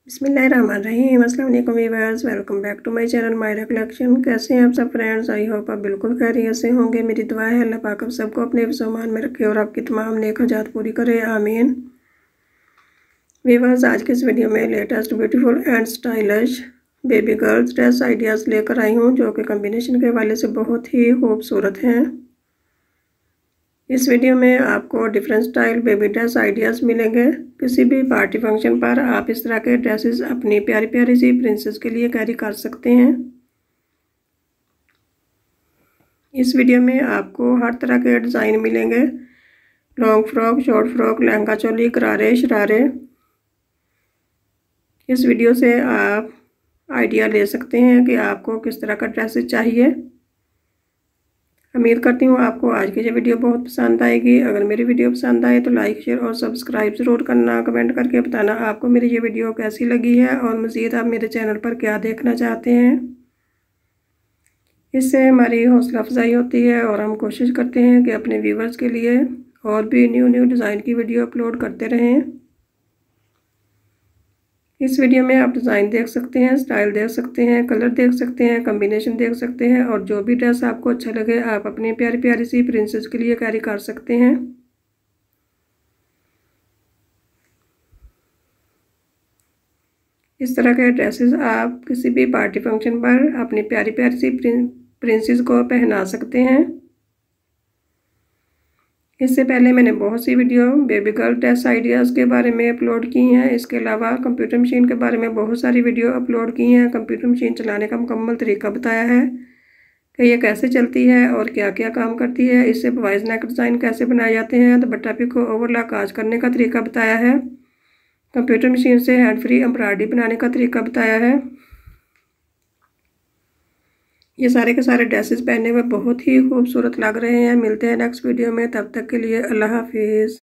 बिस्मिल्लाहिर्रहमानिर्रहीम। अस्सलाम वालेकुम viewers, welcome back to my channel Mayra collection. कैसे हैं आप सब फ्रेंड्स? आई होप आप बिल्कुल खैरियत से होंगे। मेरी दुआ है अल्लाह पाक आप सबको अपने फ़रमान में रखे और आपकी तमाम नेक हजात पूरी करे, आमीन। व्यूअर्स, आज के इस वीडियो में latest beautiful and stylish baby girls dress ideas लेकर आई हूँ, जो कि कम्बिनेशन के हवाले से बहुत ही खूबसूरत हैं। इस वीडियो में आपको different style baby dress ideas मिलेंगे। किसी भी पार्टी फंक्शन पर आप इस तरह के ड्रेसेस अपनी प्यारी प्यारी सी प्रिंसेस के लिए कैरी कर सकते हैं। इस वीडियो में आपको हर तरह के डिज़ाइन मिलेंगे, long frock, short frock, lehenga choli, गरारे, शरारे। इस वीडियो से आप आइडिया ले सकते हैं कि आपको किस तरह का ड्रेसेस चाहिए। उम्मीद करती हूँ आपको आज की ये वीडियो बहुत पसंद आएगी। अगर मेरी वीडियो पसंद आए तो लाइक, शेयर और सब्सक्राइब ज़रूर करना। कमेंट करके बताना आपको मेरी ये वीडियो कैसी लगी है और मज़ीद आप मेरे चैनल पर क्या देखना चाहते हैं। इससे हमारी हौसला अफजाई होती है और हम कोशिश करते हैं कि अपने व्यूवर्स के लिए और भी न्यू डिज़ाइन की वीडियो अपलोड करते रहें। इस वीडियो में आप डिज़ाइन देख सकते हैं, स्टाइल देख सकते हैं, कलर देख सकते हैं, कॉम्बिनेशन देख सकते हैं और जो भी ड्रेस आपको अच्छा लगे आप अपनी प्यारी प्यारी सी प्रिंसेस के लिए कैरी कर सकते हैं। इस तरह के ड्रेसेस आप किसी भी पार्टी फंक्शन पर अपनी प्यारी प्यारी सी प्रिंसेस को पहना सकते हैं। इससे पहले मैंने बहुत सी video baby girl dress ideas के बारे में अपलोड की हैं। इसके अलावा कंप्यूटर मशीन के बारे में बहुत सारी वीडियो अपलोड की हैं। कंप्यूटर मशीन चलाने का मुकम्मल तरीका बताया है कि ये कैसे चलती है और क्या क्या काम करती है। इससे बॉयज़ नेक डिज़ाइन कैसे बनाए जाते हैं, दुपट्टा पिको ओवरलॉक काज करने का तरीका बताया है। कंप्यूटर मशीन से हैंड फ्री एम्ब्रॉयडरी बनाने का तरीका बताया है। ये सारे के सारे ड्रेसेस पहनने में बहुत ही खूबसूरत लग रहे हैं। मिलते हैं नेक्स्ट वीडियो में, तब तक के लिए अल्लाह हाफिज़।